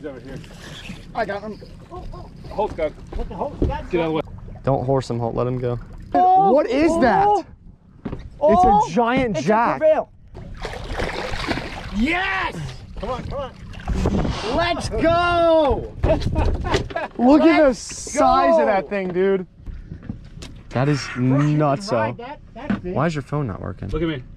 He's over here. I got him. Holt's got. What the Holt's got? Get out of the way. Don't horse him, Holt. Let him go. Oh, what is that? Oh, It's a giant it's jack. A Crevalle. Yes! Come on, come on. Let's go! Look at the size of that thing, dude. That is nuts. That's big. Why is your phone not working? Look at me.